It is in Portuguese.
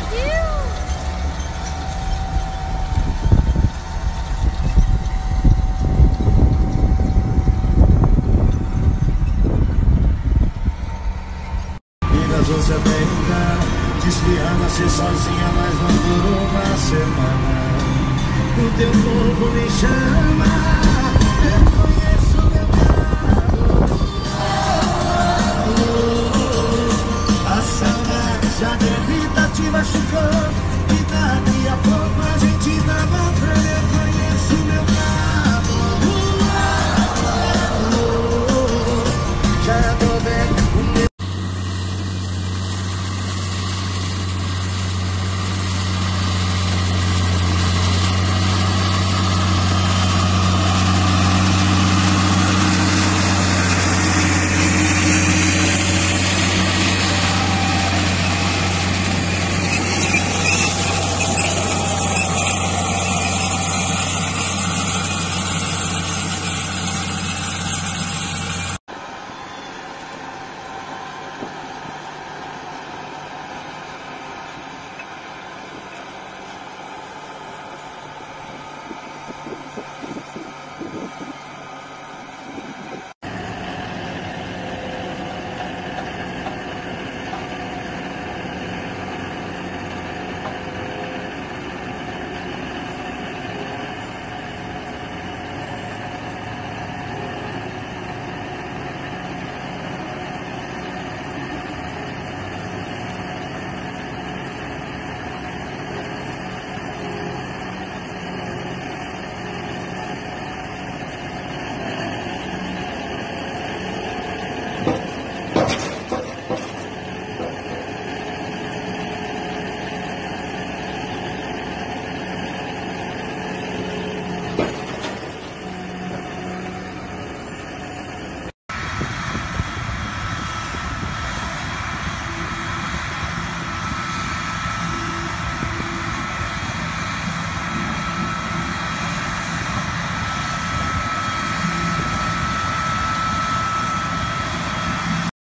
Você brinca, diz que ama ser sozinha, mas não por uma semana. O teu corpo me chama, eu conheço meu lado. A saudade já deve estar te machucando.